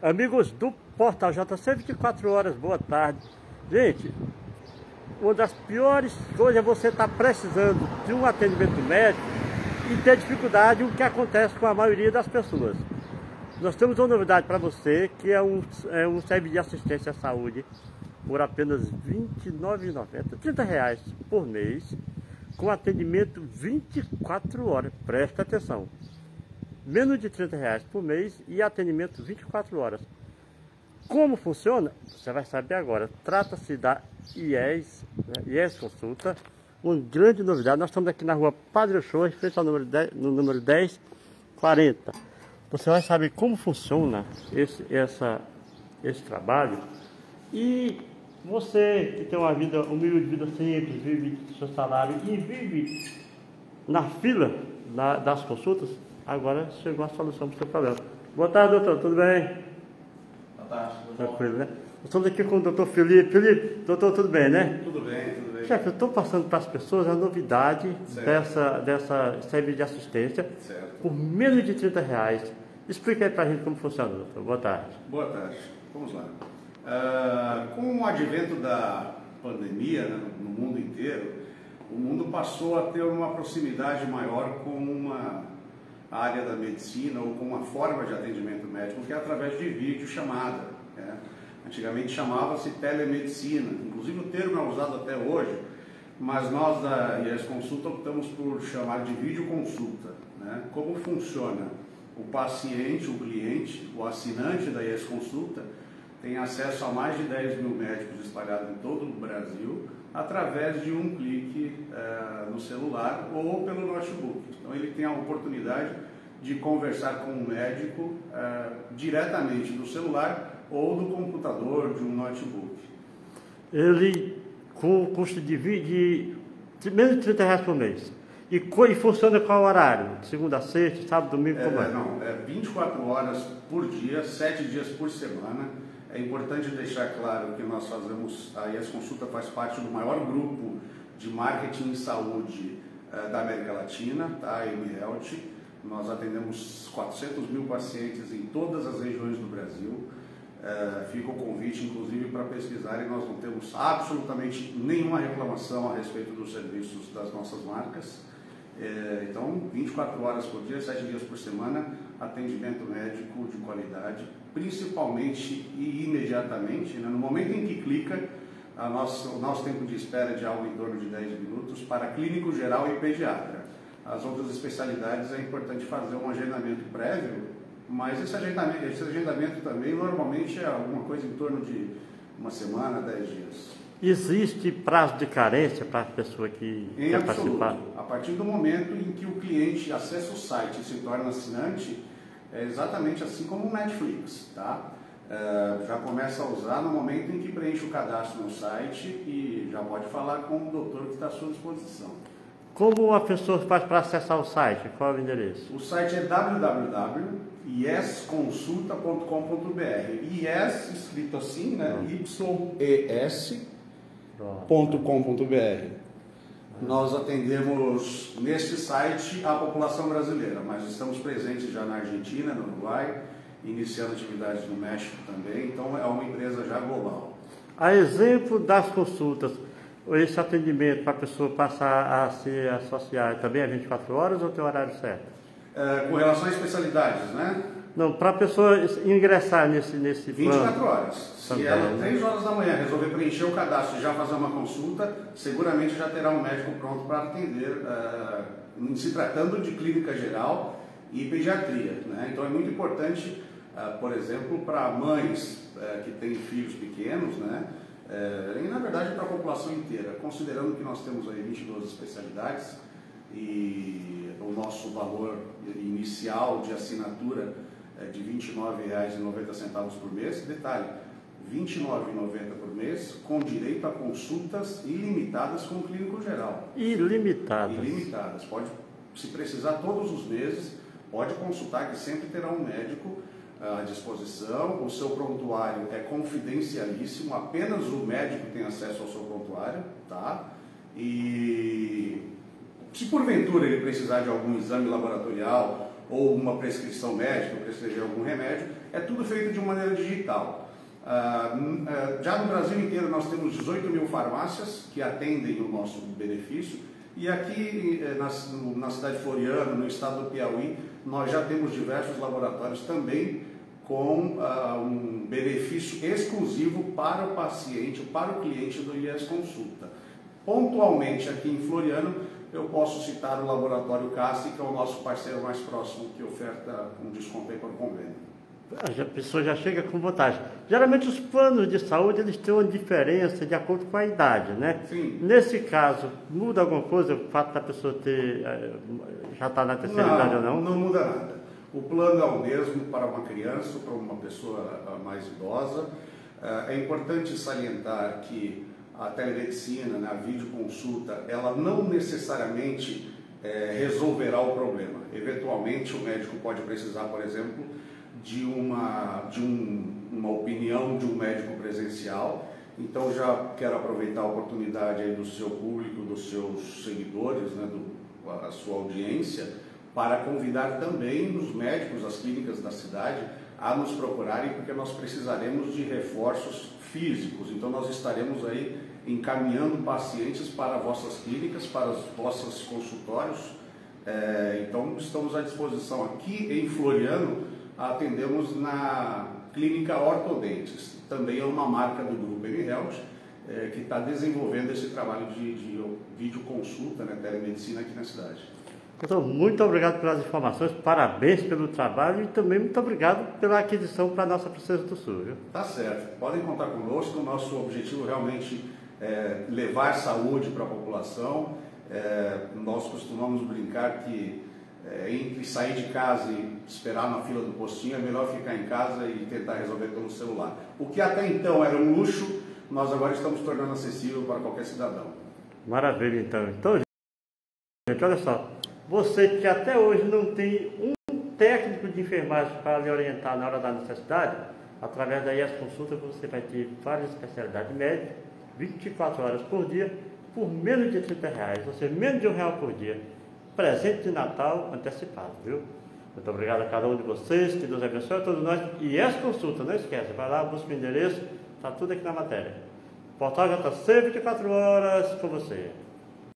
Amigos do Portal J, 124 horas, boa tarde. Gente, uma das piores coisas é você estar precisando de um atendimento médico e ter dificuldade, o que acontece com a maioria das pessoas. Nós temos uma novidade para você, que é um serviço de assistência à saúde por apenas R$ 29,90, R$ 30 por mês, com atendimento 24 horas. Presta atenção. Menos de R$ 30 por mês e atendimento 24 horas. Como funciona? Você vai saber agora. Trata-se da IES, né? IES Consulta, uma grande novidade. Nós estamos aqui na rua Padre Ochoa, em frente ao número 1040. Você vai saber como funciona esse trabalho. E você que tem uma vida humilde, vida simples, vive do seu salário e vive na fila das consultas, agora chegou a solução para o seu problema. Boa tarde, doutor, tudo bem? Boa tarde, tudo bom? Tranquilo, né? Estamos aqui com o doutor Felipe. Felipe, doutor, tudo bem, né? Tudo bem, tudo bem. Chefe, eu estou passando para as pessoas a novidade dessa serviço de assistência, Certo. por menos de R$ 30. Explica aí para a gente como funciona, doutor. Boa tarde. Boa tarde. Vamos lá. Com o advento da pandemia, né, no mundo inteiro, o mundo passou a ter uma proximidade maior com uma área da medicina ou com uma forma de atendimento médico que é através de videochamada, né? Antigamente chamava-se telemedicina, inclusive o termo é usado até hoje, mas nós da IES Consulta optamos por chamar de videoconsulta, né? Como funciona? O paciente, o cliente, o assinante da IES Consulta tem acesso a mais de 10 mil médicos espalhados em todo o Brasil através de um clique no celular ou pelo notebook. Então ele tem a oportunidade de conversar com um médico diretamente do celular ou do computador, de um notebook. Ele com custo de menos de R$ 30 por mês. E funciona qual horário? De segunda a sexta, sábado, domingo, como é? Não, 24 horas por dia, 7 dias por semana. É importante deixar claro que nós fazemos, a IES Consulta faz parte do maior grupo de marketing em saúde da América Latina, tá? A mHealth. Nós atendemos 400 mil pacientes em todas as regiões do Brasil. Fica o convite, inclusive, para pesquisarem. Nós não temos absolutamente nenhuma reclamação a respeito dos serviços das nossas marcas. Então, 24 horas por dia, 7 dias por semana, atendimento médico de qualidade, principalmente e imediatamente, né? No momento em que clica, o nosso tempo de espera é de algo em torno de 10 minutos para clínico geral e pediatra. As outras especialidades é importante fazer um agendamento prévio, mas esse agendamento também normalmente é alguma coisa em torno de uma semana, 10 dias. Existe prazo de carência para a pessoa que quer participar? A partir do momento em que o cliente acessa o site e se torna assinante, é exatamente assim como o Netflix, tá? Já começa a usar no momento em que preenche o cadastro no site e já pode falar com o doutor que está à sua disposição. Como a pessoa faz para acessar o site? Qual é o endereço? O site é www.iesconsulta.com.br. IES, escrito assim, né? YES.com.br. Nós atendemos neste site a população brasileira, mas estamos presentes já na Argentina, no Uruguai, iniciando atividades no México também, então é uma empresa já global. A exemplo das consultas, esse atendimento para a pessoa passar a se associar também é 24 horas ou tem horário certo? Com relação a especialidades, né? Não, para a pessoa ingressar nesse 24 plano. horas. Se ela 3 horas da manhã resolver preencher o cadastro e já fazer uma consulta, seguramente já terá um médico pronto para atender, em se tratando de clínica geral e pediatria, né? Então é muito importante, por exemplo, para mães que têm filhos pequenos, né? E na verdade para a população inteira, considerando que nós temos aí 22 especialidades e o nosso valor inicial de assinatura é de R$ 29,90 por mês. Detalhe, R$ 29,90 por mês, com direito a consultas ilimitadas com o clínico geral. Ilimitadas? Ilimitadas. Pode, se precisar todos os meses, pode consultar que sempre terá um médico à disposição. O seu prontuário é confidencialíssimo, apenas o médico tem acesso ao seu prontuário, tá? E se porventura ele precisar de algum exame laboratorial ou uma prescrição médica, prescrever algum remédio, é tudo feito de uma maneira digital. Já no Brasil inteiro nós temos 18 mil farmácias que atendem o nosso benefício, e aqui na cidade de Floriano, no estado do Piauí, nós já temos diversos laboratórios também com um benefício exclusivo para o paciente, para o cliente do IES Consulta. Pontualmente aqui em Floriano, eu posso citar o Laboratório Casti, que é o nosso parceiro mais próximo, que oferta um desconto aí para o convênio. A pessoa já chega com vantagem. Geralmente os planos de saúde, eles têm uma diferença de acordo com a idade, né? Sim. Nesse caso, muda alguma coisa o fato da pessoa ter, já estar na terceira idade ou não? Não muda nada. O plano é o mesmo para uma criança ou para uma pessoa mais idosa. É importante salientar que a telemedicina, né, a videoconsulta, ela não necessariamente resolverá o problema. Eventualmente o médico pode precisar, por exemplo, de uma opinião de um médico presencial. Então já quero aproveitar a oportunidade aí do seu público, dos seus seguidores, né, a sua audiência, para convidar também os médicos, as clínicas da cidade, a nos procurarem, porque nós precisaremos de reforços físicos. Então nós estaremos aí encaminhando pacientes para vossas clínicas, para os vossos consultórios. Então estamos à disposição. Aqui em Floriano atendemos na Clínica Ortodentes, também é uma marca do Grupo M-Health, que está desenvolvendo esse trabalho de videoconsulta, né, telemedicina aqui na cidade. Doutor, muito obrigado pelas informações, parabéns pelo trabalho e também muito obrigado pela aquisição para a nossa Princesa do Sul. Viu? Tá certo, podem contar conosco. O nosso objetivo realmente é levar saúde para a população. Nós costumamos brincar que entre sair de casa e esperar na fila do postinho, é melhor ficar em casa e tentar resolver pelo celular. O que até então era um luxo, nós agora estamos tornando acessível para qualquer cidadão. Maravilha, então. Então, gente, olha só, você que até hoje não tem um técnico de enfermagem para lhe orientar na hora da necessidade, através da IES Consulta você vai ter várias especialidades médicas, 24 horas por dia, por menos de R$30, ou seja, menos de R$1 por dia. Presente de Natal antecipado, viu? Muito obrigado a cada um de vocês, que Deus abençoe a todos nós. E essa consulta, não esqueça, vai lá, busca o endereço, está tudo aqui na matéria. Portal JC, 24 horas com você.